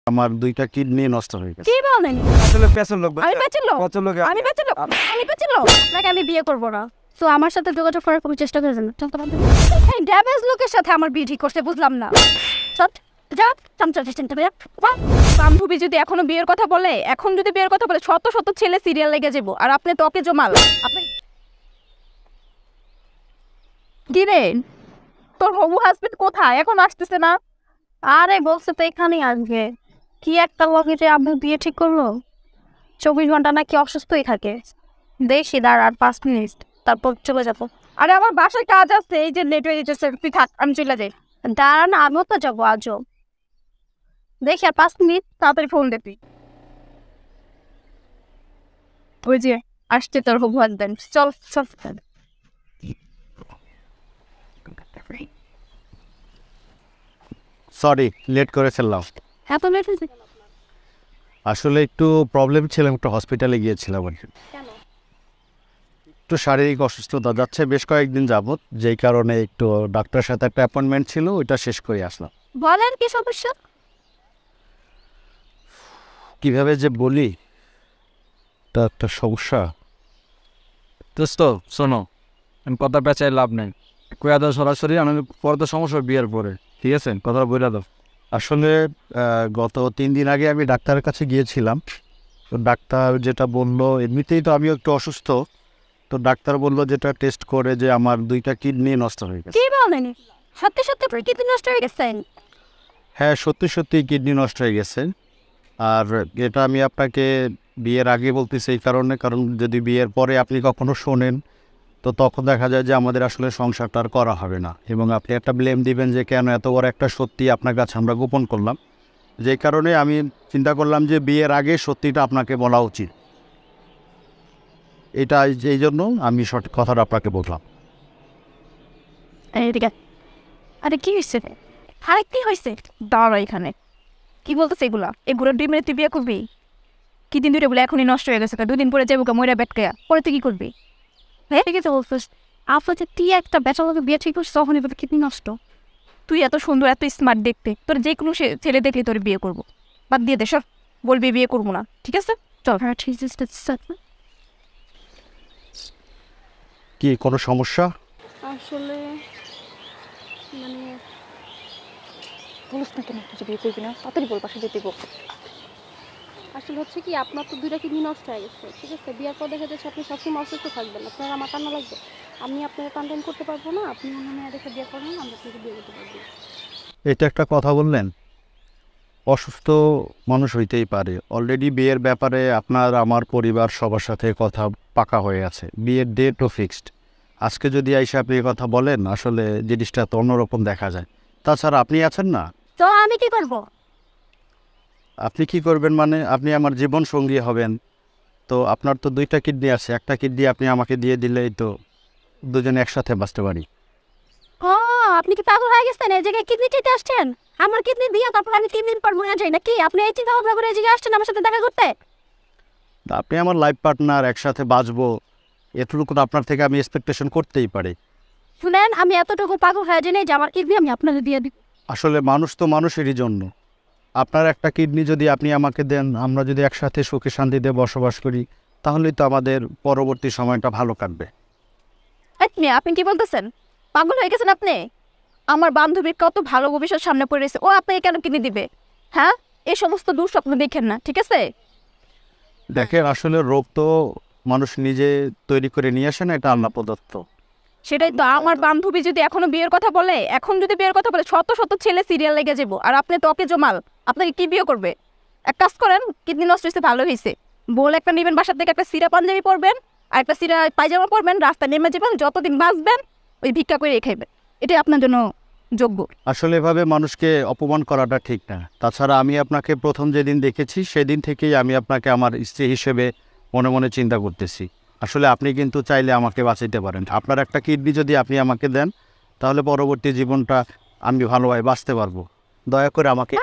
আমার দুইটা কিডনি নষ্ট হয়ে গেছে। কি বলেন? আসলে পেছন লোক, আমি পেছন লোক, আমি পেছন লোক, আমি পেছন লোক। আপনাকে আমি বিয়ে করব না। তো আমার সাথে যোগাযোগ করার কোনো চেষ্টা করেছেন? এই ড্যামেজ লোকের সাথে আমার বিয়ে ঠিক করতে বুঝলাম না। সট যা চামচা চেষ্টা করে বান্ধবী যদি এখনো বিয়ের কথা বলে, এখন যদি বিয়ের কথা বলে শত শত ছেলে সিরিয়াল লেগে যাবো, আর আপনি তোকে জমাল। আপনি গিরে তোর হবু হাজবেন্ড কোথায়? এখন আসতেছে না? আরে বলছে তো এখানেই আসবে। কি একটা লগে যে আপনি বিয়ে ঠিক করলো, 24 ঘন্টা নাকি অসুস্থই থাকে। দেখি দাঁড় আর 5 মিনিট, তারপর চলে যাবো। আরে আমার বাসায় কাজ আছে, এই যে লেট হয়ে যেতেছে, তুই থাক, আমি চলে যাই। দাঁড়া না, আমিও তো যাবো আজও। দেখি আর 5 মিনিট, তাড়াতাড়ি ফোন দিবি। ওই যে আসছে তোর হবু হাজবেন্ড, চল চল। সরি লেট করে ফেললাম। এত লেট হয়েছে আসলে একটু প্রবলেম ছিল, একটু হসপিটালে গিয়েছিলাম আর কি। কেন? একটু শারীরিক অসুস্থতা যাচ্ছে বেশ কয়েকদিন যাবত, যেই কারণে একটু ডাক্তারের সাথে একটা অ্যাপয়েন্টমেন্ট ছিল, ওইটা শেষ করে আসলাম। বলেন কি সমস্যা? কিভাবে যে বলি, তা একটা সমস্যা। দোস্ত শোনো, আমি কথা পেঁচাই লাভ নেই, কয়া দাও সরাসরি। আমি পরে তো সমস্যা বিয়ের পরে, ঠিক আছে? কথাটা বলে দাও। আসলে গত 3 দিন আগে আমি ডাক্তারের কাছে গিয়েছিলাম। তো ডাক্তার যেটা বললো, এমনিতেই তো আমি একটু অসুস্থ, তো ডাক্তার বললো যেটা টেস্ট করে যে আমার দুইটা কিডনি নষ্ট হয়ে গেছে। কি বলেন? সত্যি সত্যি কিডনি নষ্ট হয়ে গেছে? হ্যাঁ, সত্যি সত্যি কিডনি নষ্ট হয়ে গেছে। আর এটা আমি আপনাকে বিয়ের আগে বলতেছি এই কারণে, কারণ যদি বিয়ের পরে আপনি কখনো শোনেন, তো তখন দেখা যায় যে আমাদের আসলে সংসারটা আর করা হবে না, এবং আপনি একটা ব্লেম দিবেন যে কেন এত বড় একটা সত্যি আপনার কাছে আমরা গোপন করলাম। যে কারণে আমি চিন্তা করলাম যে বিয়ের আগে সত্যিটা আপনাকে বলা উচিত। এটা এই জন্য আমি সঠিক কথাটা আপনাকে বললাম। আরে কি হয়েছে? আরে কি হয়েছে? দাঁড়া এখানে। কি বলতেছে এগুলা? এগুলো 2 মিনিট তুই বিয়ে করবি? কি দিন ধরে বলে এখনই নষ্ট হয়ে গেছে, 2 দিন পরে যাবো ময়রা বেটকে, পরে তুই কি করবি? হ্যাঁ ঠিক আছে বলছিস, আপনার তুই একটা বেচার লোকে বিয়ে ঠিক করছিস, তখনই বলতে কিডনি নষ্ট। তুই এত সুন্দর, এত স্মার্ট দেখতে, তোর যে কোনো ছেলে দেখলে তোর বিয়ে করবো। বাদ দিয়ে দে সব, বলবি বিয়ে করবো না, ঠিক আছে? চল। হ্যাঁ ঠিক আছে। কি কোনো সমস্যা? আসলে মানে বলিস না কেন তুই বিয়ে করবি না, তাড়াতাড়ি বল, পাশে যেতে বল। আসলে হচ্ছে কি, আপনার তো 2টা কিডনি নষ্ট হয়ে গেছে, ঠিক আছে? বিয়ার পর দেখা যাচ্ছে আপনি সবসময় অসুস্থ থাকবেন, আপনার আমার কান্না লাগবে, আমি আপনাকে কন্টেন্ট করতে পারবো না। আপনি অন্য মেয়ে দেখে বিয়ে করেন, আমরা আপনাকে বিয়ে করতে পারবো। এটা একটা কথা বললেন, অসুস্থ মানুষ হইতেই পারে। অলরেডি বিয়ের ব্যাপারে আপনার আমার পরিবার সবার সাথে কথা পাকা হয়ে আছে, বিয়ের ডেটও ফিক্সড। আজকে যদি আইসা আপনি এই কথা বলেন, আসলে জিনিসটা তো অন্যরকম দেখা যায়। তাছাড়া আপনি আছেন না। তো আমি কি করবো? আপনি কি করবেন মানে? আপনি আমার জীবন সঙ্গী হবেন। তো আপনার তো 2টা কিডনি আছে, একটা কিডনি আপনি আমাকে দিয়ে দিলেই তো দুজনে একসাথে বাঁচতে পারি। ও, আপনি কি পাগল হয়ে গেছেন? এই জায়গায় কিডনি চাইতে আসছেন? আমার কিডনি দিয়ে তারপর আমি 3 দিন পর মরে যাই নাকি? আপনি এই চিন্তা ভাবনা করে এই জায়গায় আসছেন আমার সাথে দেখা করতে? তা আপনি আমার লাইফ পার্টনার, একসাথে বাঁচবো, এতটুকু তো আপনার থেকে আমি এক্সপেকটেশন করতেই পারি। শুনেন, আমি এতটুকু পাগল হয়ে যাই যে আমার কিডনি আমি আপনাকে দিয়ে দিই। আসলে মানুষ তো মানুষেরই জন্য। আপনার একটা কিডনি যদি আপনি আমাকে দেন, আমরা যদি একসাথে সুখে শান্তিতে বসবাস করি, তাহলেই তো আমাদের পরবর্তী সময়টা ভালো কাটবে। আপনি কি বলতেছেন? পাগল হয়ে গেছেন আপনি? আমার বান্ধবীর কত ভালো ভবিষ্যৎ সামনে পড়ে রয়েছে, ও আপনাকে কেন কিনে দিবে? হ্যাঁ, এই সমস্ত দুঃস্বপ্ন দেখেন না, ঠিক আছে? দেখেন, আসলে রোগ তো মানুষ নিজে তৈরি করে নিয়ে আসে না, এটা আল্লাহ প্রদত্ত। সেটাই তো, আমার বান্ধবী যদি এখনো বিয়ের কথা বলে, এখন যদি বিয়ের কথা বলে শত শত ছেলে সিরিয়াল লেগে যাবো, আর আপনি তোকে জমাল। আপনাকে কি বিয়ে করবে? এক কাজ করেন, কিডনি নষ্ট হয়েছে ভালো হয়েছে, বল একটা নেবেন বাসার থেকে, একটা সিরা পাঞ্জাবি পরবেন আর একটা সিরা পায়জামা পরবেন, রাস্তায় নেমে যাবেন, যতদিন বাঁচবেন ওই ভিক্ষা করে খাইবেন। এটাই আপনার জন্য যোগ্য। আসলে এভাবে মানুষকে অপমান করাটা ঠিক না। তাছাড়া আমি আপনাকে প্রথম যেদিন দেখেছি সেদিন থেকেই আমি আপনাকে আমার স্ত্রী হিসেবে মনে মনে চিন্তা করতেছি। আসলে আপনি কিন্তু চাইলে আমাকে বাঁচাইতে পারেন। আপনার একটা কিডনি যদি আপনি আমাকে দেন, তাহলে পরবর্তী জীবনটা আমি ভালোভাবে বাঁচতে পারবো। দয়া করে আমাকে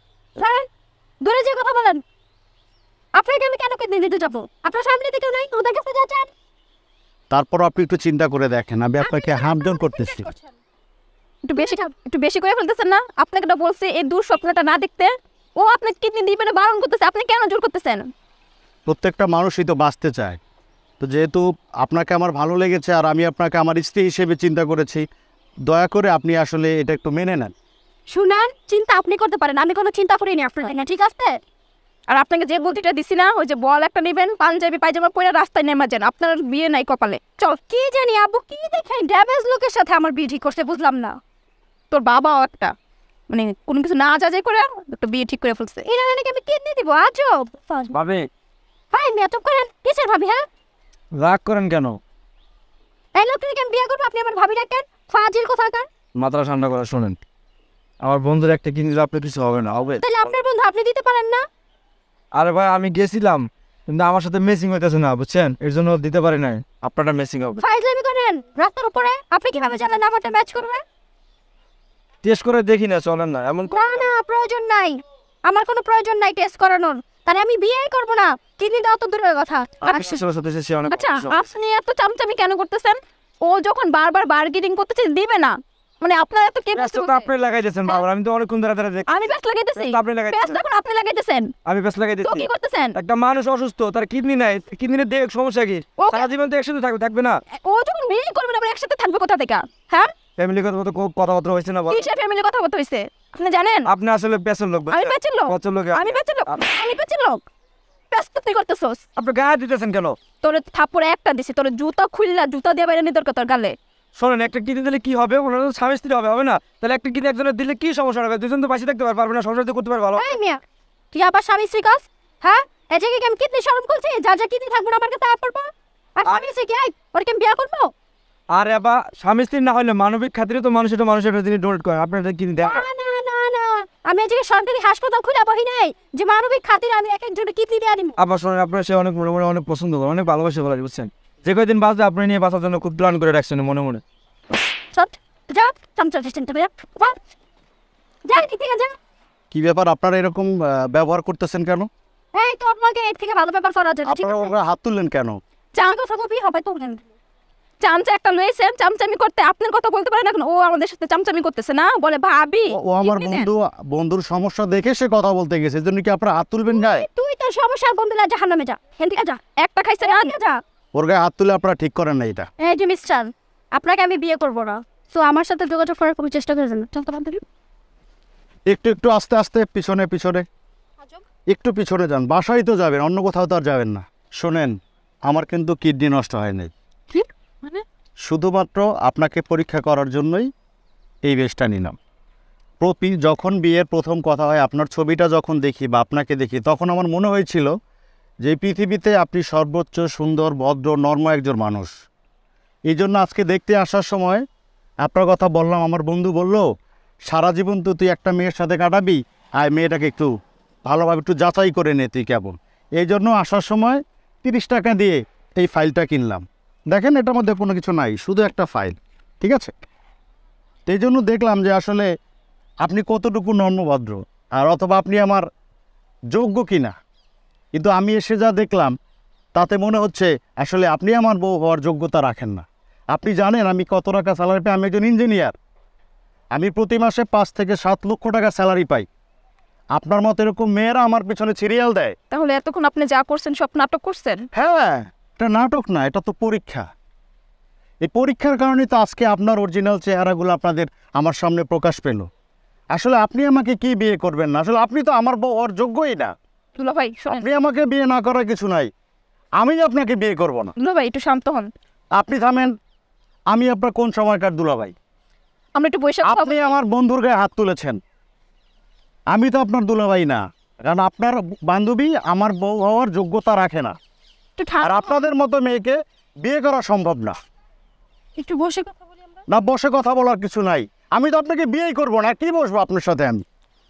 দূরে যে কথা বলেন, আপনাকে আমি কেন কিডনি দিতে যাবো? আপনার সামনে থেকে নাই, ওদের কাছে যাচ্ছেন। তারপর আপনি একটু চিন্তা করে দেখেন, আমি আপনাকে হামডন করতেছি। একটু বেশি করে ফেলতেছেন না? আপনাকে তো বলছি এই দুঃস্বপ্নটা না দেখতে। ও আপনাকে কিডনি দিবে না বারণ করতেছে, আপনি কেন জোর করতেছেন? প্রত্যেকটা মানুষই তো বাঁচতে চায়। তো যেহেতু আপনাকে আমার ভালো লেগেছে আর আমি আপনাকে আমার স্ত্রী হিসেবে চিন্তা করেছি, দয়া করে আপনি আসলে এটা একটু মেনে নেন। শুনান, চিন্তা আপনি করতে পারেন, আমি কোনো চিন্তা করিনি আপনার না, ঠিক আছে? আর আপনাকে যে বুদ্ধিটা দিছি না, ওই যে বল একটা নেবেন, পাঞ্জাবি পায়জামা পরে রাস্তায় নেমে যান, আপনার বিয়ে নাই কপালে। চল। কি জানি আব্বু কি দেখেন ড্যামেজ লোকের সাথে আমার বিয়ে ঠিক করতে, বুঝলাম না। তোর বাবাও একটা মানে কোনো কিছু না যাচাই করে একটা বিয়ে ঠিক করে ফেলছে। এটা নাকি আমি কিডনি দিব, আজব। ভাবি ভাই মেয়ে চুপ করেন, কিসের ভাবি? হ্যাঁ, রাগ করেন কেন? এই লোকটাকে আমি বিয়ে করবো, আপনি আমার ভাবি রাখেন, ফাজিল কোথাকার। মাথা ঠান্ডা করে শোনেন, আমার বন্ধুর একটা কিনে দিলে আপনার কিছু হবে না, হবে? তাহলে আপনার বন্ধু আপনি দিতে পারেন না? আরে ভাই আমি গেছিলাম কিন্তু আমার সাথে মেসিং হইতেছে না, বুঝছেন? এর জন্য দিতে পারি নাই। আপনারটা মেসিং হবে। ফাইজলামি করেন রাস্তার উপরে, আপনি কিভাবে জানেন আমারটা ম্যাচ করবে? টেস্ট করে দেখি না, চলেন না এমন। না না, প্রয়োজন নাই, আমার কোনো প্রয়োজন নাই টেস্ট করানোর। তাহলে আমি বিয়েই করবো না, কিডনি দেওয়া তো দূরের কথা। আচ্ছা, আপনি এত চামচামি কেন করতেছেন? ও যখন বারবার বার্গেনিং করতেছে দিবে না, মানে আপনার এত কে ব্যস্ত? আপনি লাগাই দিয়েছেন বাবা, আমি তো অনেকক্ষণ ধরে ধরে দেখি। আমি ব্যস্ত লাগাইতেছি? আপনি লাগাই ব্যস্ত যখন আপনি লাগাইতেছেন, আমি ব্যস্ত লাগাই তো দিয়েছি। কি করতেছেন? একটা মানুষ অসুস্থ, তার কিডনি নাই, কিডনির দেখ সমস্যা কি? ওকে। সারা জীবন তো একসাথে থাকবে, থাকবে না? ও যখন বিয়ে করবে না, আমরা একসাথে থাকবে কোথা থেকে? হ্যাঁ, ফ্যামিলি কথাবার্তা হয়েছে না? কিসের ফ্যামিলি কথা বলতে হইছে আপনি জানেন? আপনি আসলে পেছন লোক। আমি বেচের লোক? পচন লোক। আমি বেচের লোক? আমি বেচের লোক? ব্যস্ত তুই করতেছস? আপনি গায়ে দিতেছেন কেন? তোর থাপ্পড়ে একটা দিছি, তোর জুতা খুললা, জুতা দিয়ে বাইরে নিয়ে দরকার তোর গালে। শোনেন, একটা কিডনি দিলে কি হবে? ওনার তো স্বামী স্ত্রী হবে, হবে না? তাহলে একটা কিডনি একজনের দিলে কি সমস্যা হবে? দুজন তো বাঁচে থাকতে পারবে না, সংসার তো করতে পারবে ভালো। এই মিয়া, তুই আবার স্বামী স্ত্রী কাজ? হ্যাঁ, এই জায়গায় কি আমি কিডনি শরম করছি? যা যা কিডনি থাকবো না আমার কাছে আয় পড়বো। আর স্বামী স্ত্রী কি আয় ওর কি আমি বিয়ে করবো? আর এবার স্বামী স্ত্রী না হলে মানবিক খাতিরে তো মানুষের তিনি ডোনেট করে, আপনার কিডনি দেয়। না না না না, আমি এই জায়গায় সরকারি হাসপাতাল খুলে বহি নাই যে মানবিক খাতিরে আমি এক একজনের কিডনি দিয়ে আনিব। আবার শোনেন, আপনার সে অনেক মনে মনে অনেক পছন্দ করে, অনেক ভালোবাসে বলে, বুঝছেন? যে কয়দিন বাঁচবে আপনি নিয়ে বাঁচার জন্য খুব প্ল্যান করে রাখছেন মনে মনে। চট যা, চামচা চিন্তা করে যা, ঠিক আছে যা। কি ব্যাপার, আপনারা এরকম ব্যবহার করতেছেন কেন? এই তোর মাকে এর থেকে ভালো ব্যাপার করা যায় না, ঠিক আপনারা আছে? ওরা হাত তুললেন কেন? চার কথা কবি হবে তোর কেন? চামচা একটা লয়েছেন, চামচামি করতে আপনার কথা বলতে পারেন এখন? ও আমাদের সাথে চামচামি করতেছে না, বলে ভাবি ও আমার কিডনি দেন। বন্ধুর সমস্যা দেখে সে কথা বলতে গেছে, এজন্য কি আপনারা হাত তুলবেন গায়ে? তুই তোর সমস্যার বন্ধুরা জাহান্নামে যা, হেন থেকে যা, একটা খাইছে না যা। ওর গায়ে হাত তুলে আপনারা ঠিক করেন না এটা। এই যে মিস্টার, আপনাকে আমি বিয়ে করবো না, তো আমার সাথে যোগাযোগ করার খুবই চেষ্টা করেছেন। চল তো বান্ধবী, একটু একটু আস্তে আস্তে পিছনে পিছনে একটু পিছনে যান, বাসায় তো যাবেন, অন্য কোথাও তো আর যাবেন না। শোনেন, আমার কিন্তু কিডনি নষ্ট হয়নি, ঠিক মানে শুধুমাত্র আপনাকে পরীক্ষা করার জন্যই এই বেশটা নিলাম। যখন বিয়ের প্রথম কথা হয়, আপনার ছবিটা যখন দেখি বা আপনাকে দেখি, তখন আমার মনে হয়েছিল যে এই পৃথিবীতে আপনি সর্বোচ্চ সুন্দর, ভদ্র, নর্ম একজন মানুষ। এই জন্য আজকে দেখতে আসার সময় আপনার কথা বললাম। আমার বন্ধু বলল, সারা জীবন তো তুই একটা মেয়ের সাথে কাটাবি, আর মেয়েটাকে একটু ভালোভাবে একটু যাচাই করে নে তুই কেমন। এই জন্য আসার সময় 30 টাকা দিয়ে এই ফাইলটা কিনলাম। দেখেন, এটার মধ্যে কোনো কিছু নাই, শুধু একটা ফাইল, ঠিক আছে? এই জন্য দেখলাম যে আসলে আপনি কতটুকু নম্রভদ্র, আর অথবা আপনি আমার যোগ্য কিনা। কিন্তু আমি এসে যা দেখলাম তাতে মনে হচ্ছে আসলে আপনি আমার বউ হওয়ার যোগ্যতা রাখেন না। আপনি জানেন আমি কত টাকা স্যালারি পাই? আমি একজন ইঞ্জিনিয়ার, আমি প্রতি মাসে 5 থেকে 7 লক্ষ টাকা স্যালারি পাই। আপনার মতো এরকম মেয়েরা আমার পেছনে সিরিয়াল দেয়। তাহলে এতক্ষণ আপনি যা করছেন সব নাটক করছেন? হ্যাঁ, এটা নাটক না, এটা তো পরীক্ষা। এই পরীক্ষার কারণে তো আজকে আপনার অরিজিনাল চেহারাগুলো আপনাদের আমার সামনে প্রকাশ পেল। আসলে আপনি আমাকে কি বিয়ে করবেন না? আসলে আপনি তো আমার বউ হওয়ার যোগ্যই না। দুলা ভাই শোনেন, আপনি আমাকে বিয়ে না করার কিছু নাই, আমি আপনাকে বিয়ে করব না। দুলা ভাই একটু শান্ত হন। আপনি থামেন। আমি আপনার কোন সময়কার দুলাভাই? আমরা একটু বৈশাখ আপনি আমার বন্ধুর গায়ে হাত তুলেছেন, আমি তো আপনার দুলাভাই না। কারণ আপনার বান্ধবী আমার বউ হওয়ার যোগ্যতা রাখে না, একটু আর আপনাদের মতো মেয়েকে বিয়ে করা সম্ভব না। একটু বসে কথা বলি আমরা। না, বসে কথা বলার কিছু নাই। আমি তো আপনাকে বিয়েই করবো না, কি বসবো আপনার সাথে? আমি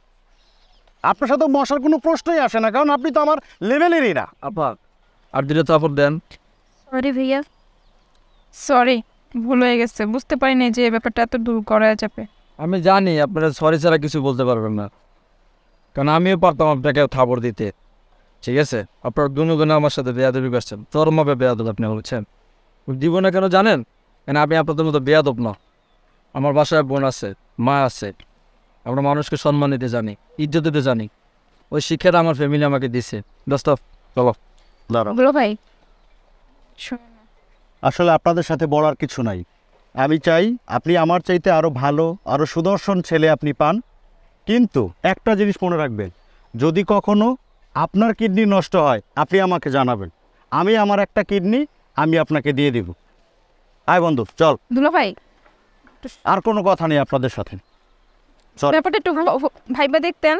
আপনার সাথে বসার কোনো প্রশ্নই আসে না, কারণ আপনি তো আমার লেভেলেরই না। আপা আর দিলে তো আপর দেন। সরি ভাইয়া, সরি, ভুল হয়ে গেছে, বুঝতে পারিনি যে এই ব্যাপারটা এত দূর করা যাবে। আমি জানি আপনারা সরি ছাড়া কিছু বলতে পারবেন না, কারণ আমিও পারতাম আপনাকে থাপড় দিতে, ঠিক আছে? আপনার গুনগুনে আমার সাথে বেয়াদবি করছেন, চরমভাবে বেয়াদব আপনি, বলছেন দিব না কেন জানেন? কেন আমি আপনাদের মতো বেয়াদব না। আমার বাসায় বোন আছে, মা আছে, আমরা মানুষকে সম্মান দিতে জানি, ইজ্জত দিতে জানি। ওই শিক্ষাটা আমার ফ্যামিলি আমাকে দিছে। দোস্ত চলো। দাঁড়াও, দুলা ভাই শোনো না। আসলে আপনাদের সাথে বলার কিছু নাই। আমি চাই আপনি আমার চাইতে আরও ভালো, আরও সুদর্শন ছেলে আপনি পান। কিন্তু একটা জিনিস মনে রাখবেন, যদি কখনো আপনার কিডনি নষ্ট হয় আপনি আমাকে জানাবেন। আমি আমার একটা কিডনি আমি আপনাকে দিয়ে দিব। আয় বন্ধু চল, দুলা ভাই আর কোনো কথা নেই আপনাদের সাথে। চল। ব্যাপারটা একটু ভাইবা দেখতেন।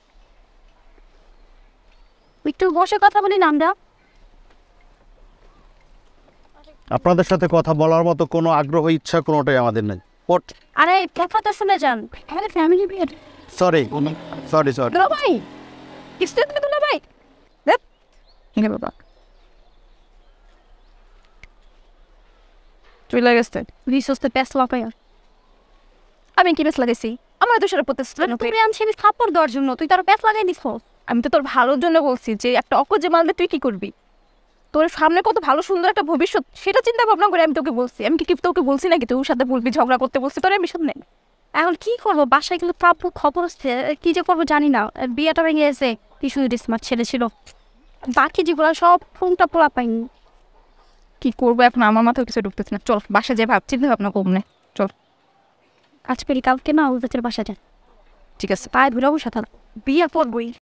একটু বসে কথা বলি না আমরা। আপনাদের সাথে কথা বলার মতো কোনো আগ্রহ ইচ্ছা কোনোটাই আমাদের নেই। ওঠ। আরে কথাটা শুনে যান, আমাদের ফ্যামিলি বিয়ের। Sorry sorry sorry. দুলা ভাই কিসতে তুমি দুলা ভাই দেখ হিনে বাবা চলে গেছে। রিসোর্সতে পেস লাগাই। আমি কি পেস লাগাইছি? আমার দোষের প্রতিষ্ঠান তুই আনছি আমি থাপ্পড় দেওয়ার জন্য, তুই তার পেস লাগাই দিস। আমি তো তোর ভালোর জন্য বলছি যে একটা অকজে মারলে তুই কি করবি। তোর সামনে কত ভালো সুন্দর একটা ভবিষ্যৎ সেটা চিন্তা ভাবনা করে আমি তোকে বলছি। আমি কি তোকে বলছি নাকি তোর সাথে বলবি ঝগড়া করতে বলছি তোর আমি সামনে। এখন কি করবো, বাসায় কিন্তু প্রাপ্য খবর আসছে, কি যে করবো জানি না। বিয়েটা ভেঙে গেছে, কি শুধু স্মার্ট ছেলে ছিল, বাকি যেগুলো সব ফোনটা পোলা পাইনি। কি করবো এখন, আমার মাথায় কিছু ঢুকতেছে না। চল বাসা যে চিন্তা ভাবনা করবো না। চল। আজ পেরি কালকে না ওদের বাসা যান। ঠিক আছে। পায়ে ধরে বসে থাক, বিয়ে করবই।